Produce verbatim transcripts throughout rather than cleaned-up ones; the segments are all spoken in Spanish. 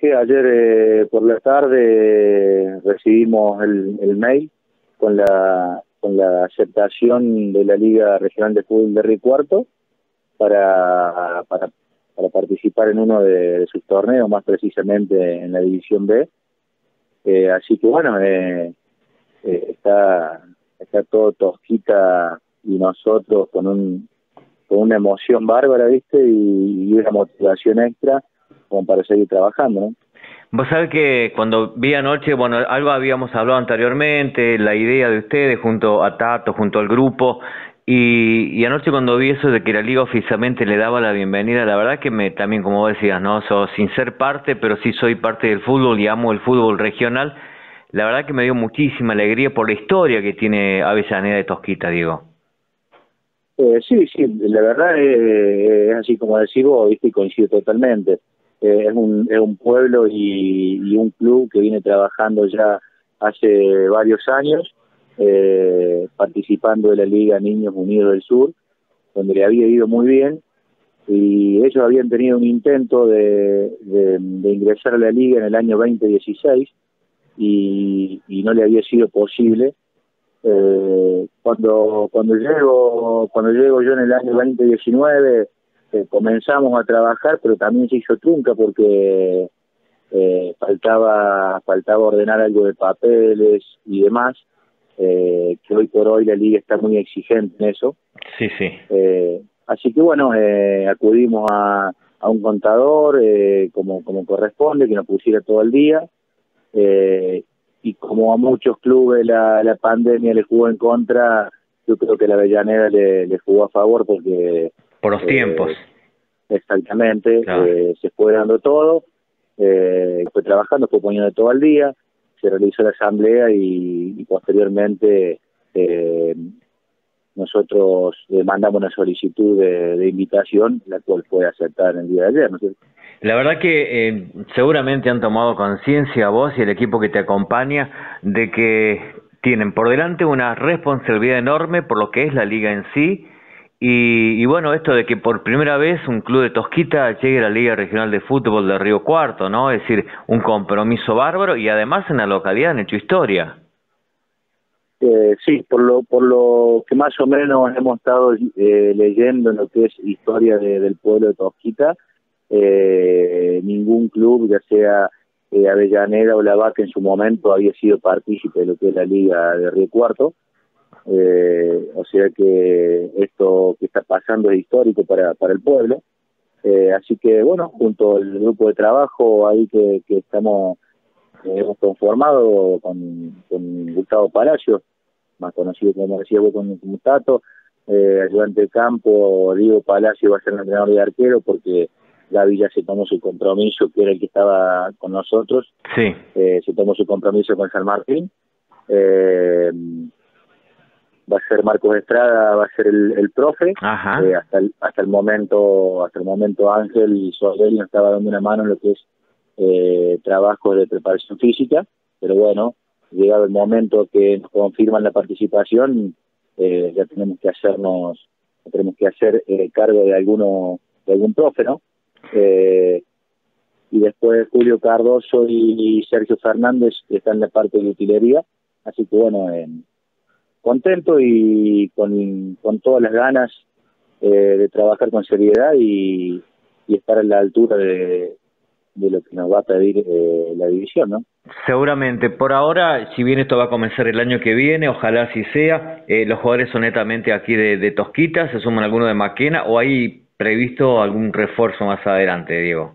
que ayer eh, por la tarde eh, recibimos el, el mail con la con la aceptación de la Liga Regional de Fútbol de Río Cuarto para, para, para participar en uno de, de sus torneos, más precisamente en la División B. Eh, así que bueno, eh, eh, está, está todo Tosquita y nosotros con, un, con una emoción bárbara, ¿viste? Y, y una motivación extra como para seguir trabajando, ¿no? Vos sabés que cuando vi anoche, bueno, algo habíamos hablado anteriormente, la idea de ustedes junto a Tato, junto al grupo, y, y anoche cuando vi eso de que la liga oficialmente le daba la bienvenida, la verdad que me también, como vos decías, ¿no? So, sin ser parte, pero sí soy parte del fútbol y amo el fútbol regional, la verdad que me dio muchísima alegría por la historia que tiene Avellaneda de Tosquita, Diego. Eh, sí, sí, la verdad eh, es así como decís vos, ¿viste? Y coincido totalmente. Eh, es, un, es un pueblo y, y un club que viene trabajando ya hace varios años, eh, participando de la Liga Niños Unidos del Sur, donde le había ido muy bien, y ellos habían tenido un intento de, de, de ingresar a la Liga en el año veinte dieciséis, y, y no le había sido posible. Eh, cuando cuando llego cuando llego yo en el año veinte diecinueve, eh, comenzamos a trabajar, pero también se hizo trunca porque eh, faltaba faltaba ordenar algo de papeles y demás, eh, que hoy por hoy la liga está muy exigente en eso. Sí, sí. Eh, así que bueno, eh, acudimos a, a un contador, eh, como como corresponde, que nos pusiera todo el día. Eh, y como a muchos clubes la, la pandemia le jugó en contra, yo creo que la Avellaneda le, le jugó a favor porque... Por los eh, tiempos. Exactamente, Claro. eh, se fue dando todo, eh, fue trabajando, fue poniendo todo al día, se realizó la asamblea y, y posteriormente eh, nosotros eh, mandamos una solicitud de, de invitación, la cual fue aceptada en el día de ayer, ¿no es cierto? La verdad que eh, seguramente han tomado conciencia vos y el equipo que te acompaña de que tienen por delante una responsabilidad enorme por lo que es la liga en sí y, y bueno, esto de que por primera vez un club de Tosquita llegue a la Liga Regional de Fútbol de Río Cuarto, ¿no? Es decir, un compromiso bárbaro y además en la localidad han hecho historia. Eh, sí, por lo por lo que más o menos hemos estado eh, leyendo en lo que es historia de, del pueblo de Tosquita, eh, ningún club, ya sea eh, Avellaneda o La Vaca, en su momento había sido partícipe de lo que es la Liga de Río Cuarto. Eh, o sea que esto que está pasando es histórico para, para el pueblo. Eh, así que bueno, junto al grupo de trabajo ahí que, que estamos eh, hemos conformado con, con Gustavo Palacio, más conocido como decía vos con, con Tato, eh, ayudante de campo. Diego Palacio va a ser el entrenador de arquero porque Gaby ya se tomó su compromiso, que era el que estaba con nosotros. Sí. Eh, se tomó su compromiso con San Martín. Eh, va a ser Marcos Estrada, va a ser el, el profe. Ajá. Eh, hasta el, hasta el momento hasta el momento Ángel y Soler nos estaba dando una mano en lo que es eh, trabajo de preparación física, pero bueno, llegado el momento que nos confirman la participación, eh, ya tenemos que hacernos tenemos que hacer eh, cargo de alguno de algún profe, ¿no? Eh, y después Julio Cardoso y Sergio Fernández están en la parte de utilería, así que bueno, eh, contento y con, con todas las ganas eh, de trabajar con seriedad y, y estar a la altura de, de lo que nos va a pedir eh, la división, ¿no? Seguramente. Por ahora, si bien esto va a comenzar el año que viene, ojalá así sea, eh, los jugadores son netamente aquí de, de Tosquita, ¿se suman algunos de Maquena o hay previsto algún refuerzo más adelante, Diego?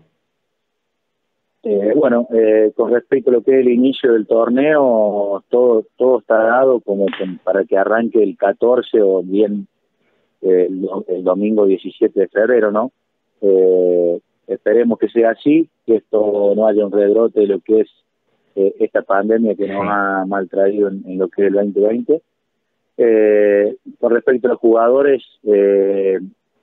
Eh, bueno, eh, con respecto a lo que es el inicio del torneo, todo todo está dado como, como para que arranque el catorce o bien eh, el, el domingo diecisiete de febrero, ¿no? Eh, esperemos que sea así, que esto no haya un rebrote de lo que es eh, esta pandemia que nos Sí. ha maltraído en, en lo que es el veinte veinte. Eh, con respecto a los jugadores, eh,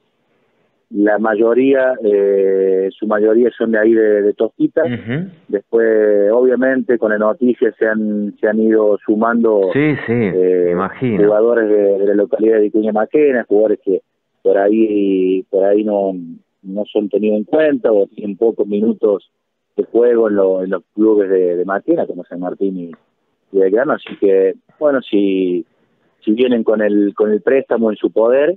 la mayoría, eh, su mayoría son de ahí de, de Tosquita. Uh-huh. Después, obviamente, con la noticia se han se han ido sumando Sí, sí, eh, me imagino. jugadores de, de la localidad de Vicuña Maquena, jugadores que por ahí por ahí no no son tenidos en cuenta o tienen pocos minutos de juego en, lo, en los clubes de, de Maquena, como San Martín y, y Belgrano, así que, bueno, si, si vienen con el, con el préstamo en su poder,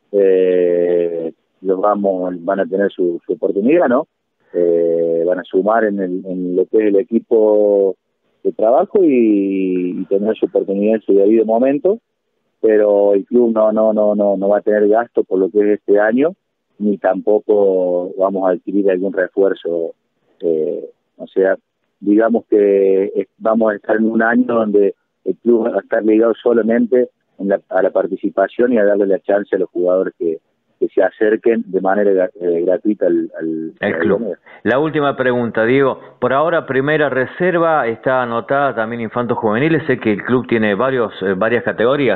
eh, los vamos, van a tener su, su oportunidad, ¿no? Eh, van a sumar en, el, en lo que es el equipo de trabajo y, y tener su oportunidad en su debido momento, pero el club no no no no no va a tener gasto por lo que es este año, ni tampoco vamos a adquirir algún refuerzo, eh, o sea, digamos que vamos a estar en un año donde el club va a estar ligado solamente en la, a la participación y a darle la chance a los jugadores que que se acerquen de manera eh, gratuita al, al, el club. La última pregunta, Diego. Por ahora, primera reserva, está anotada también infantos juveniles. Sé que el club tiene varios eh, varias categorías.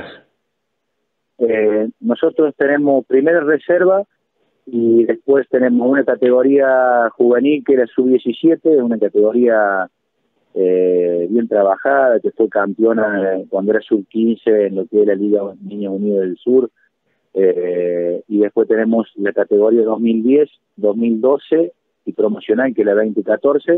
Eh, nosotros tenemos primera reserva y después tenemos una categoría juvenil que era sub diecisiete, una categoría eh, bien trabajada, que fue campeona cuando era sub quince en lo que es la Liga Niños Unidos del Sur. Eh, y después tenemos la categoría dos mil diez, dos mil doce y promocional, que es la veinte catorce.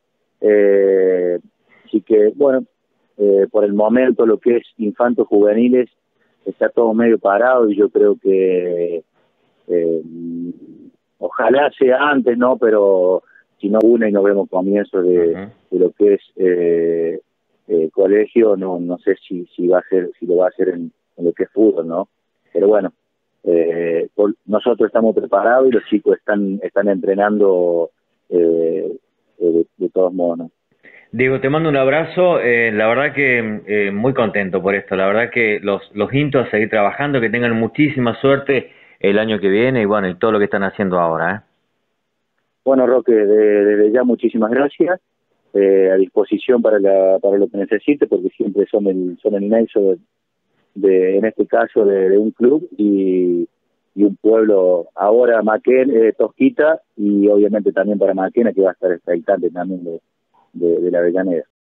Eh, así que, bueno, eh, por el momento lo que es infantos juveniles está todo medio parado y yo creo que eh, ojalá sea antes, ¿no? Pero si no une y no vemos comienzos de, uh-huh. de lo que es eh, eh, colegio, no no sé si si va a ser si lo va a hacer en, en lo que es fútbol, ¿no? Pero bueno, eh, por, nosotros estamos preparados y los chicos están están entrenando eh, de, de todos modos, ¿no? Diego, te mando un abrazo, eh, la verdad que eh, muy contento por esto, la verdad que los, los hinto a seguir trabajando, que tengan muchísima suerte el año que viene y bueno, y todo lo que están haciendo ahora, ¿eh? Bueno, Roque, desde ya muchísimas gracias, eh, a disposición para la, para lo que necesite, porque siempre son el, son el nexo de, de, en este caso, de, de un club y, y un pueblo, ahora Maquena, eh, Tosquita, y obviamente también para Maquena, que va a estar expectante también de, de, de la Avellaneda.